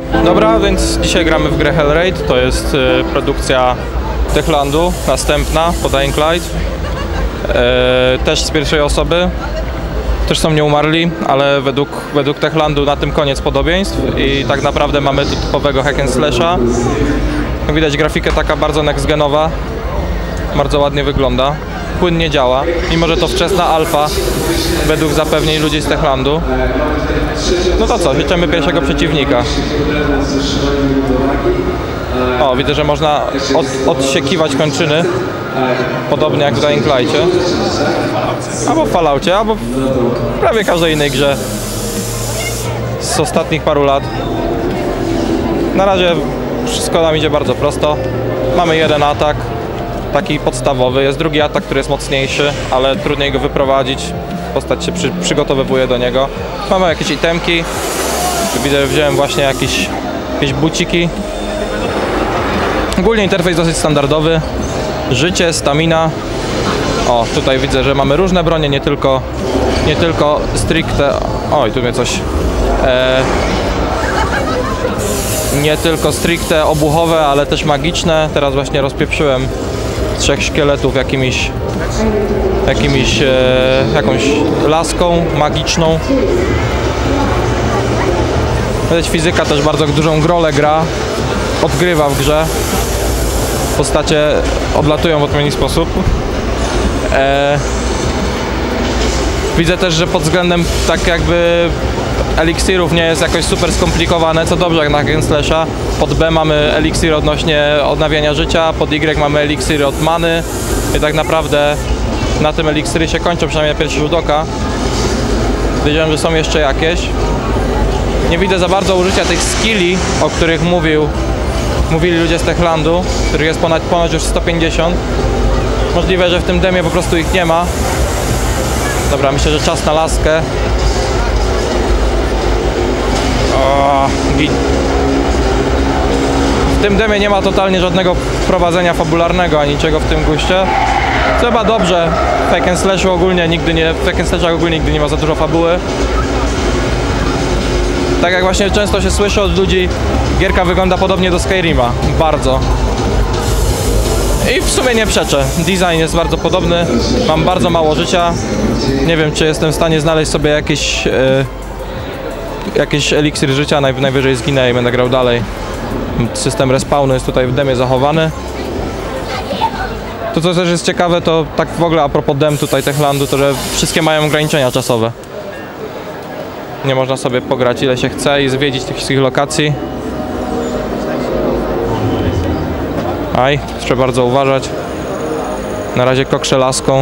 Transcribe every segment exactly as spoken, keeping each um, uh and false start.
Dobra, więc dzisiaj gramy w grę Hell Raid. To jest y, produkcja Techlandu, następna po Dying Light. Y, też z pierwszej osoby. Też są nieumarli, ale według, według Techlandu na tym koniec podobieństw. I tak naprawdę mamy tu typowego hack and slasha. Jak widać, grafikę taka bardzo next-genowa. Bardzo ładnie wygląda. Płynnie działa, mimo że to wczesna alfa według zapewnień ludzi z Techlandu. No to co, życzymy pierwszego przeciwnika. O, widzę, że można od, odsiekiwać kończyny, podobnie jak w Dying Light'cie. Albo w Falloutie, albo w prawie każdej innej grze z ostatnich paru lat. Na razie wszystko nam idzie bardzo prosto. Mamy jeden atak, taki podstawowy. Jest drugi atak, który jest mocniejszy, ale trudniej go wyprowadzić. Postać się przy, przygotowywuje do niego. Mamy jakieś itemki. Widzę, że wziąłem właśnie jakieś, jakieś buciki. Ogólnie interfejs dosyć standardowy. Życie, stamina. O, tutaj widzę, że mamy różne bronie, nie tylko, nie tylko stricte... Oj, tu mnie coś... E, nie tylko stricte obuchowe, ale też magiczne. Teraz właśnie rozpieprzyłem trzech szkieletów jakimiś, jakimiś e, jakąś laską magiczną. Widać, fizyka też bardzo dużą rolę gra, odgrywa w grze. Postacie odlatują w odpowiedni sposób. E, widzę też, że pod względem tak jakby eliksirów nie jest jakoś super skomplikowane, co dobrze jak na hack and slasha. Pod B mamy eliksir odnośnie odnawiania życia, pod Y mamy eliksir od many i tak naprawdę na tym eliksiry się kończą, przynajmniej na pierwszy rzut oka. Wiedziałem, że są jeszcze jakieś. Nie widzę za bardzo użycia tych skilli, o których mówił, mówili ludzie z Techlandu, których jest ponad, ponad już sto pięćdziesiąt. Możliwe, że w tym demie po prostu ich nie ma. Dobra, myślę, że czas na laskę. O, git. W tym demie nie ma totalnie żadnego prowadzenia fabularnego, ani niczego w tym guście. Co chyba dobrze, w hack and slashu ogólnie nigdy nie, w hack and slashach ogólnie nigdy nie ma za dużo fabuły. Tak jak właśnie często się słyszy od ludzi, gierka wygląda podobnie do Skyrima, bardzo. I w sumie nie przeczę, design jest bardzo podobny, mam bardzo mało życia. Nie wiem, czy jestem w stanie znaleźć sobie jakiś, yy, jakiś eliksir życia, Naj, najwyżej zginę i będę grał dalej. System respawnu jest tutaj w demie zachowany. To, co też jest ciekawe, to tak w ogóle a propos dem tutaj Techlandu, to że wszystkie mają ograniczenia czasowe. Nie można sobie pograć ile się chce i zwiedzić tych wszystkich lokacji. Aj, trzeba bardzo uważać. Na razie kokrzę laską.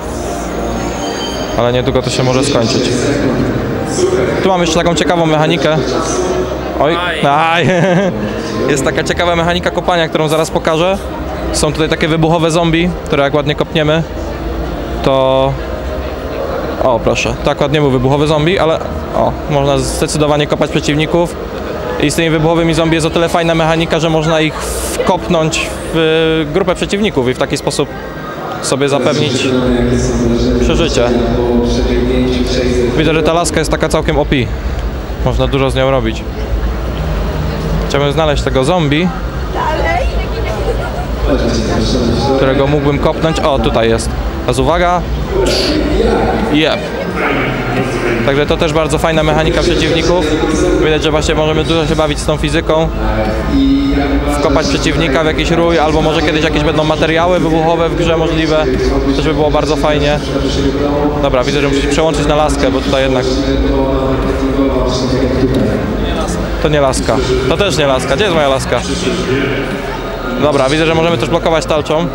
Ale niedługo to się może skończyć. Tu mam jeszcze taką ciekawą mechanikę. Oj, aj. Jest taka ciekawa mechanika kopania, którą zaraz pokażę. Są tutaj takie wybuchowe zombie, które jak ładnie kopniemy, to... O, proszę, tak ładnie był wybuchowy zombie, ale o, można zdecydowanie kopać przeciwników. I z tymi wybuchowymi zombie jest o tyle fajna mechanika, że można ich wkopnąć w grupę przeciwników i w taki sposób sobie zapewnić przeżycie. Widzę, że ta laska jest taka całkiem O P. Można dużo z nią robić. Chciałbym znaleźć tego zombie, którego mógłbym kopnąć. O, tutaj jest. Teraz uwaga. Jep. Także to też bardzo fajna mechanika przeciwników. Widać, że właśnie możemy dużo się bawić z tą fizyką. Wkopać przeciwnika w jakiś rój, albo może kiedyś jakieś będą materiały wybuchowe w grze możliwe. To by było bardzo fajnie. Dobra, widzę, że muszę się przełączyć na laskę, bo tutaj jednak... To nie laska. To też nie laska. Gdzie jest moja laska? Dobra, widzę, że możemy też blokować talczą.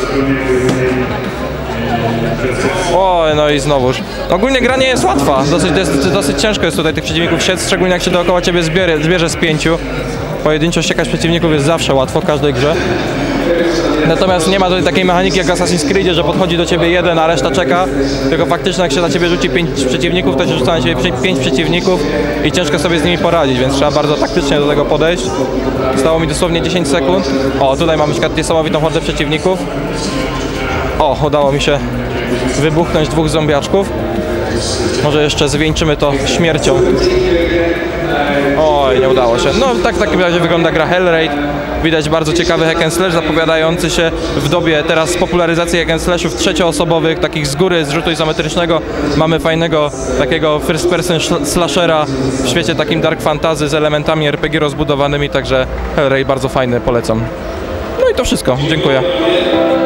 O, no i znowuż. Ogólnie gra nie jest łatwa. Dosyć, dosyć, dosyć ciężko jest tutaj tych przeciwników siec, szczególnie jak się dookoła ciebie zbierze, zbierze z pięciu. Pojedynczo ściekać przeciwników jest zawsze łatwo w każdej grze. Natomiast nie ma tutaj takiej mechaniki jak w Assassin's Creedzie, że podchodzi do ciebie jeden, a reszta czeka. Tylko faktycznie jak się na ciebie rzuci pięć przeciwników, to się rzuca na ciebie pięć przeciwników i ciężko sobie z nimi poradzić, więc trzeba bardzo taktycznie do tego podejść. Zostało mi dosłownie dziesięć sekund. O, tutaj mamy na przykład niesamowitą hordę przeciwników. O, udało mi się wybuchnąć dwóch zombiaczków. Może jeszcze zwieńczymy to śmiercią. O, Oj, nie udało się. No tak w takim razie wygląda gra Hellraid. Widać bardzo ciekawy hack and slash zapowiadający się w dobie teraz popularyzacji hack and slashów trzecioosobowych, takich z góry, z rzutu izometrycznego. Mamy fajnego takiego first person slashera w świecie takim dark fantasy z elementami R P G rozbudowanymi, także Hellraid bardzo fajny, polecam. No i to wszystko, dziękuję.